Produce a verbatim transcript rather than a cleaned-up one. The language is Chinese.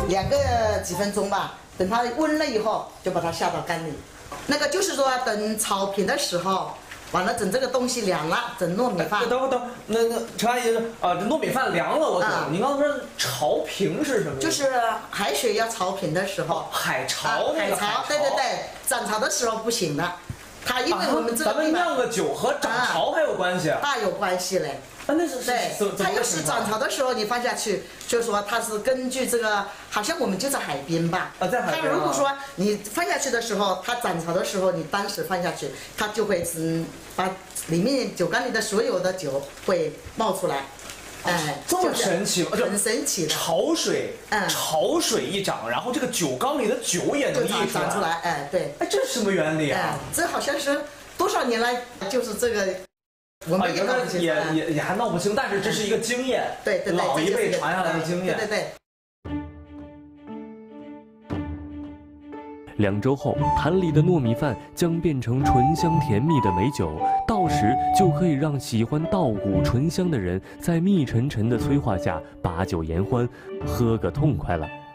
两个几分钟吧，等它温了以后，就把它下到缸里。那个就是说，等炒平的时候，完了整这个东西凉了，整糯米饭。 等会等会，那那陈阿姨啊，这糯米饭凉了，我懂。您刚才说炒平是什么？ 就是海水要炒平的时候。 海潮那个海潮，对对对，涨潮的时候不行的。它因为我们这个咱们酿的酒和涨潮还有关系？ 大有关系嘞。 啊，那是对，它要是涨潮的时候你放下去，就是说它是根据这个，好像我们就在海边吧。 啊，在海边。 它如果说你放下去的时候，它涨潮的时候，你当时放下去，它就会嗯把里面酒缸里的所有的酒会冒出来。哎， 这么神奇吗？ 很神奇的。 潮水，嗯，潮水一涨，然后这个酒缸里的酒也能溢长出来。哎，对。 哎，这是什么原理啊？ 哎，这好像是多少年来就是这个。我们也闹不清， 也也也还闹不清，但是这是一个经验， 对对对， 老一辈传下来的经验， 对对对。 两周后，坛里的糯米饭将变成醇香甜蜜的美酒，到时就可以让喜欢稻谷醇香的人在蜜沉沉的催化下把酒言欢，喝个痛快了。